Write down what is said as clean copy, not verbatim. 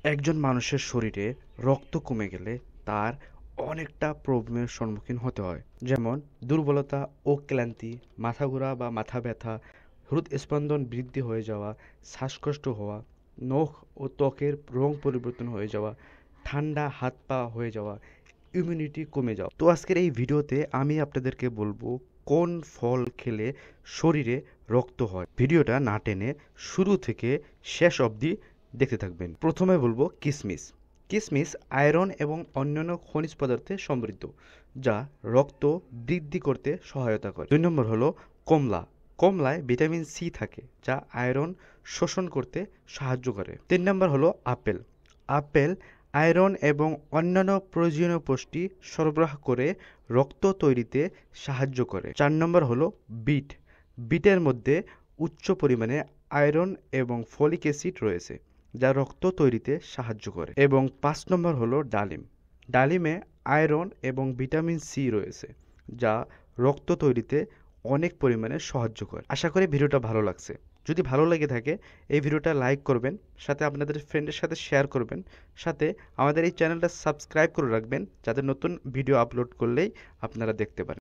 একজন মানুষের শরীরে রক্ত কমে গেলে তার অনেকটা প্রবলেমের সম্মুখীন হতে হয়, যেমন দুর্বলতা ও ক্লান্তি, মাথা ঘোরা বা মাথা ব্যথা, হৃদস্পন্দন বৃদ্ধি হয়ে যাওয়া, শ্বাসকষ্ট হওয়া, নখ ও ত্বকের রং পরিবর্তন হয়ে যাওয়া, ঠান্ডা হাত পা হয়ে যাওয়া, ইমিউনিটি কমে যাওয়া। তো আজকের এই ভিডিওতে আমি আপনাদেরকে বলবো কোন ফল খেলে শরীরে রক্ত হয়। ভিডিওটা না টেনে শুরু থেকে শেষ অবধি দেখতে থাকবেন। প্রথমে বলবো কিশমিশ। কিশমিশ আয়রন এবং অন্যান্য খনিজ পদার্থে সমৃদ্ধ, যা রক্ত বৃদ্ধি করতে সহায়তা করে। 2 নম্বর হলো কমলা। কমলায় ভিটামিন সি থাকে, যা আয়রন শোষণ করতে সাহায্য করে। 3 নম্বর হলো আপেল। আপেল আয়রন এবং অন্যান্য প্রয়োজনীয় পুষ্টি সরবরাহ করে রক্ত তৈরিতে সাহায্য করে। 4 নম্বর হলো বিট। বিটের মধ্যে উচ্চ পরিমাণে আয়রন এবং ফলিক অ্যাসিড রয়েছে, যা রক্ত তৈরিতে সাহায্য করে। এবং 5 নম্বর হলো ডালিম। ডালিমে আয়রন এবং ভিটামিন সি রয়েছে, যা রক্ত তৈরিতে অনেক পরিমাণে সাহায্য করে। আশা করি ভিডিওটা ভালো লাগছে। যদি ভালো লেগে থাকে এই ভিডিওটা লাইক করবেন, সাথে আপনাদের ফ্রেন্ডের সাথে শেয়ার করবেন, সাথে আমাদের এই চ্যানেলটা সাবস্ক্রাইব করে রাখবেন, যাতে নতুন ভিডিও আপলোড করলেই আপনারা দেখতে পারেন।